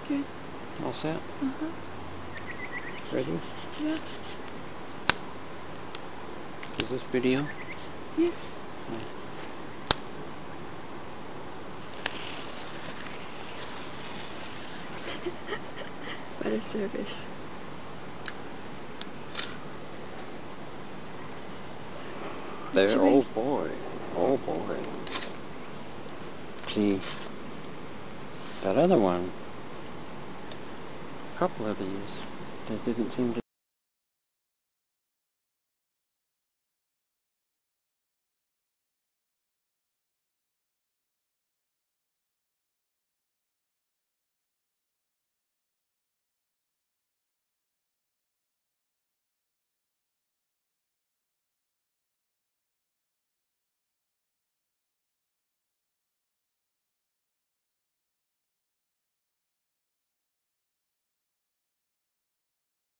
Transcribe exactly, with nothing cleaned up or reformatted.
Good. All set? Uh-huh. Ready? Yeah. Is this video? Yes. Yeah. What a service. There, oh boy, oh boy. See, that other one, a couple of these, that didn't seem to